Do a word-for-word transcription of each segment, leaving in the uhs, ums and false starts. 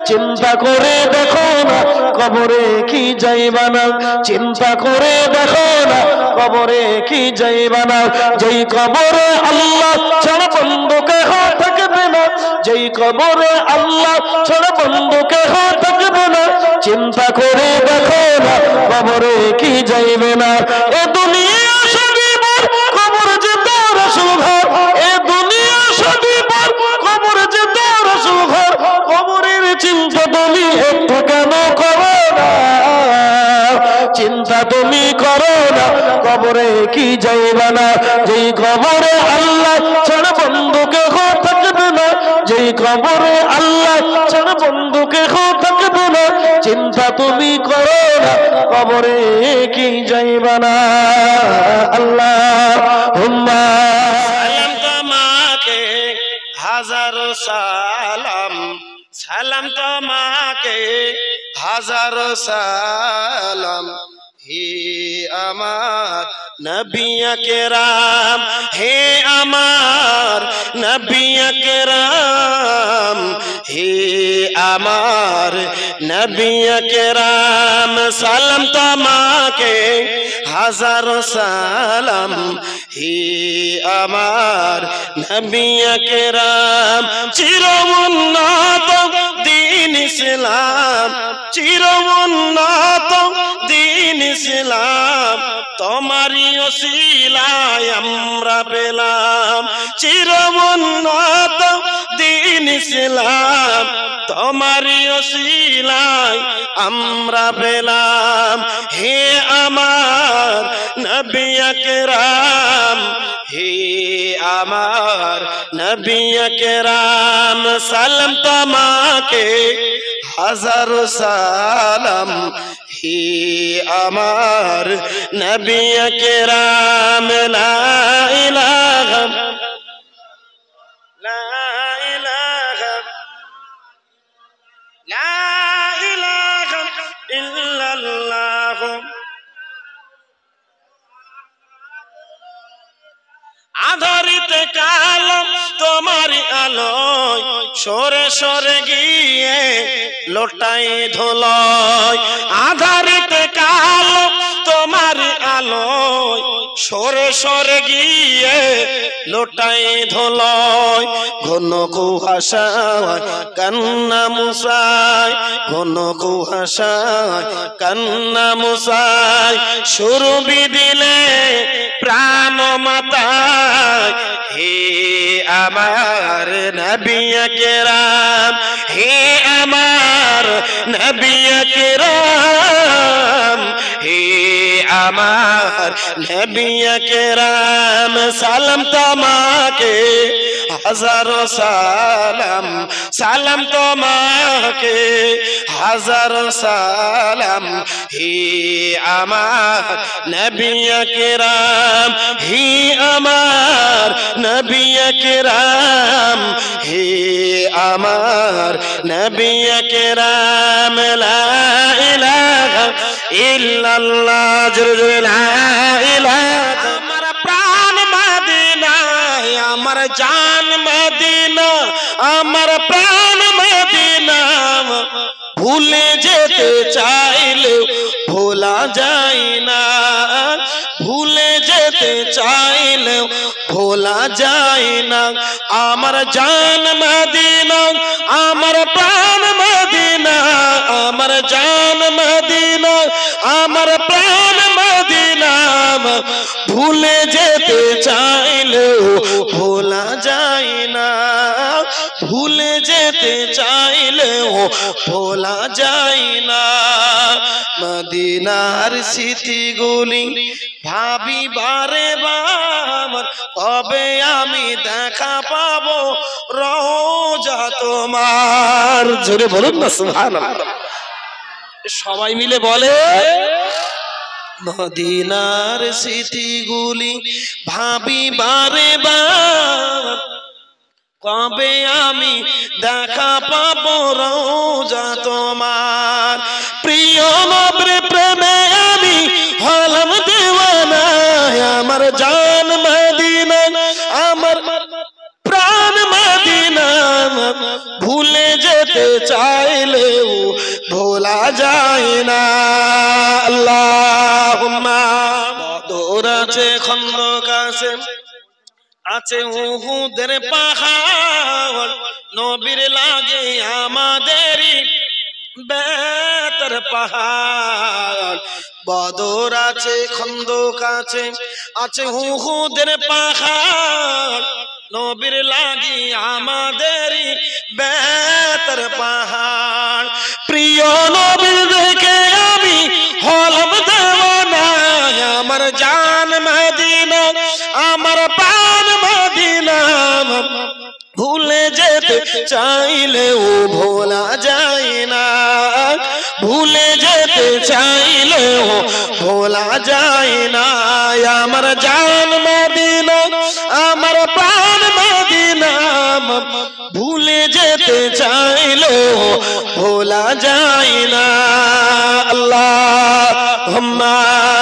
চিন্তা করে দেখো না কবরে কি যাইবা না, চিন্তা করে দেখো না কবরে কি যাইবা না। যেই কবরে আল্লাহ ছাড়া বন্ধু কেহ থাকবে না, যেই কবরে আল্লাহ ছাড়া বন্ধু কেহ থাকবে না, চিন্তা করে দেখো না কবরে কি যাইবে না। এ দুনিয়া সবই পর, কবর যে তোর আসল ঘর, এ দুনিয়া সবই পর, কবর যে তোর আসল ঘর। কবরের চিন্তা তুমি একটু কেন করো না, চিন্তা তুমি করো না কবরে কি যাইবা না। যেই কবরে আল্লাহ ছাড়া বন্ধু কেহ থাকবে না, যেই কবরে আল্লাহ ছাড়া বন্ধু কেহ থাকবে না, চিন্তা তুমি করো না কবরে কি যাইবা না। আল্লাহুম্মা সালাম তোমাকে হাজারো সালাম, সালাম তোমাকে হাজারো সালাম। হে আমার নবী আকরাম, হে আমার নবী আকরাম, হে আমার নবী আকরাম। সালাম তোমাকে হাজারো সালাম, হে আমার নবী আকরাম। চির উন্নত দ্বীন ইসলাম, চির উন্নত দ্বীন ইসলাম, তোমারই ওসিলায় আমরা পেলাম। চির উন্নত দ্বীন ইসলাম, তোমারই ওসিলায় আমরা পেলাম। হে আমার নবী আকরাম, হে আমার নবী আকরাম। সালাম তোমাকে হাজারো সালাম, হে আমার নবী আকরাম। লা ইলাহা লা ইলাহা লা ইলাহা ইল্লাল্লাহ। আধারিত কালো তোমার আলোয় সরে সরে গিয়ে লোটাই ধুলোয়। আধারিত কালো তোমার আলোয় সরে সরে গিয়ে লোটাই ধুলোয়। ঘন কুয়াশায় কান্না মুছায়, ঘন কুয়াশায় কান্না মুছায়, সুরবি দিলে প্রাণ মাতায়। হে আমার নবী আকরাম, হে আমার নবী আকরাম, হে আমার নবী আকরাম। সালাম তোমাকে হাজারো সালাম, সালাম তোমাকে হাজারো সালাম। হে আমার নবী আকরাম, হে আমার নবী আকরাম, হে আমার নবী আকরাম। লা ইলাহা ইল্লাল্লাহ, জোরে জোরে লা ইলাহা। আমার প্রাণ মদিনায়, আমার জান মদিনা, আমার প্রাণ মদিনা। ভুলে যেতে চাইলেও ভোলা যায় না, ভুলে যেতে চাইলেও ভোলা যায় না। আমার জান মদিনা, আমার প্রাণ মদিনা, আমার জান মদিনা, আমার প্রাণ মদিনা। ভুলে যেতে চাইলেও ভোলা যায় না, ভুলে যেতে চাইলেও ভোলা যায় না। মদিনার স্মৃতিগুলি ভাবি বারে বার, কবে আমি দেখা পাবো রওজা তোমার। জোরে বলুন না সুবহানাল্লাহ। সবাই মিলে বলে মদিনার স্মৃতিগুলি ভাবি বারে বার, কবে আমি দেখা পাবো রওজা তোমার। প্রিয় নবীর প্রেমে আমি হলাম দেওয়ানা, আমার জান মদিনা, আমার প্রাণ মদিনা। ভুলে যেতে যেতে চাইলেও ভোলা যায় না আল্লাহুম্মা বদর আছে খন্দক আছে আছে উহুদের পাহাড় নবীর লাগে আমাদেরই বেতার পাহাড় বদর আছে খন্দক আছে আছে উহুদের পাহাড় নবীর লাগি আমাদেরই বেতার পাহাড় প্রিয় নবীর দেখে আমি হলাম দেওয়ানা আমার জান মদিনা আমার প্রাণ মদিনা ভুলে যেতে চাইলেও ভোলা যায় না ভুলে যেতে চাইলেও ভোলা যায় না আমার জান মদিনা আমার প্রাণ মদিনা ভুলে যেতে চাইলেও ভোলা যায় না আল্লাহুম্মা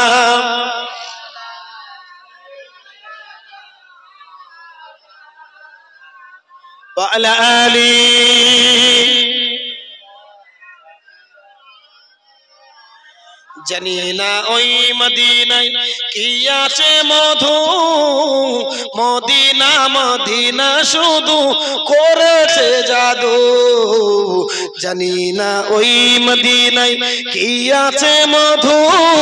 وعلى آله জানি না ওই মদিনায় কি আছে মধু মদিনা মদিনা শুধু করেছে জাদু জানি না ওই মদিনায় কি আছে মধু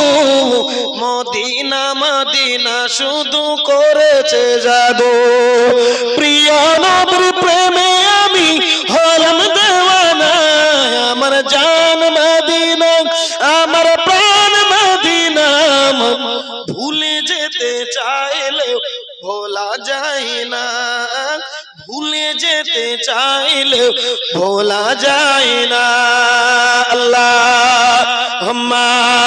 মদিনা মদিনা শুধু করেছে জাদু প্রিয় নবীর প্রেমে আমি হলাম দেওয়ানা আমার জান মদিনা আমার প্রাণ মদিনা ভুলে যেতে চাইলেও ভোলা যায় না ভুলে যেতে চাইলেও ভোলা যায় না আল্লাহুম্মা